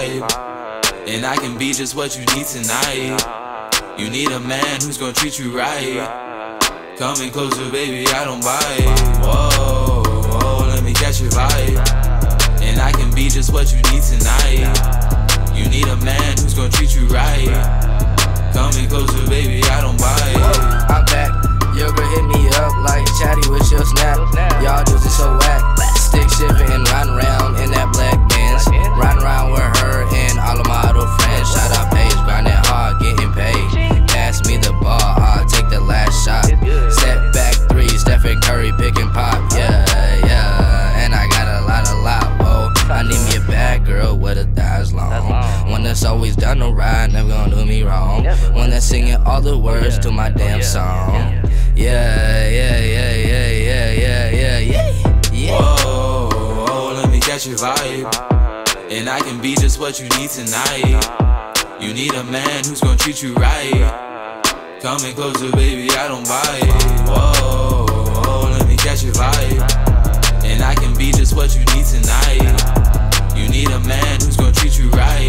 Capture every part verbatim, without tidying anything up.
vibe, and I can be just what you need tonight. You need a man who's gonna treat you right. Coming closer, baby, I don't bite. Whoa, whoa, let me catch your vibe, and I can be just what you need tonight. You need a man who's gonna treat you right. Coming closer, baby, I don't bite. I'm back, your girl hit me up like chatty with your snap. Y'all dudes are so whack. Stick shipping and riding around in that black Benz. Riding around with her and all of my other friends. Shout out Paige, grinding hard, getting paid. Pass me the ball, I'll take the last shot. Step back three, Stephen Curry picking pop. Yeah, yeah, and I got a lot, a lot. Whoa, I need me a bad girl with a thighs long. One that's always down the ride, never gonna do me wrong. One that's singing all the words to my damn song. Yeah, yeah, yeah, yeah, yeah, yeah, yeah, yeah, yeah. Whoa, whoa, let me catch your vibe, and I can be just what you need tonight. You need a man who's gonna treat you right. Coming closer, baby, I don't bite. Whoa, whoa, let me catch your vibe, and I can be just what you need tonight. You need a man who's gonna treat you right.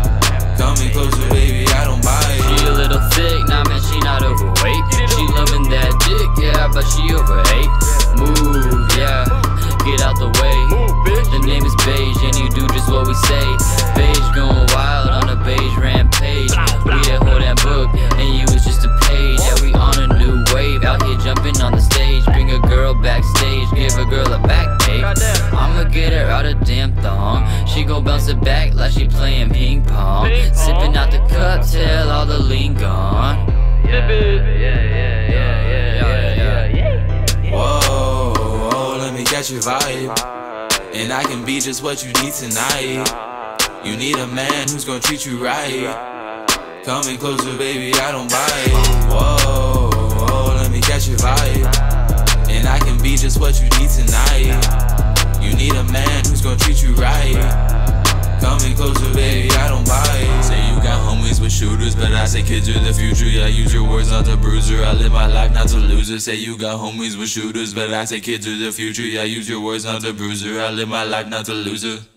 Coming closer, baby, I don't bite. She a little thick, nah man, she not overweight. She loving that dick, yeah, but she overate. Move, yeah, get out the way. The name is Beige, and you do just what we say. Beige going wild on a beige rampage. We that whole that book, and you was just a page. Yeah, we on a new wave, out here jumping on the stage. Bring a girl backstage, give a girl a back tape. I'ma get her out a damn thong. She gon' bounce it back like she playing ping pong. Sipping out the cup till all the lean gone. Yeah, yeah, yeah, yeah, yeah, yeah. Whoa, whoa, let me catch your vibe, and I can be just what you need tonight. You need a man who's gonna treat you right. Coming closer, baby, I don't bite. Whoa, whoa, let me catch your vibe, and I can be just what you need tonight. You need a man who's gonna treat you right. Coming closer, baby, I don't bite. Say you got homies with shooters, but I say kids are the future. Yeah, use your words, not the bruiser. I live my life, not to lose it. Say you got homies with shooters, but I say kids are the future. Yeah, use your words, not the bruiser. I live my life, not to lose it.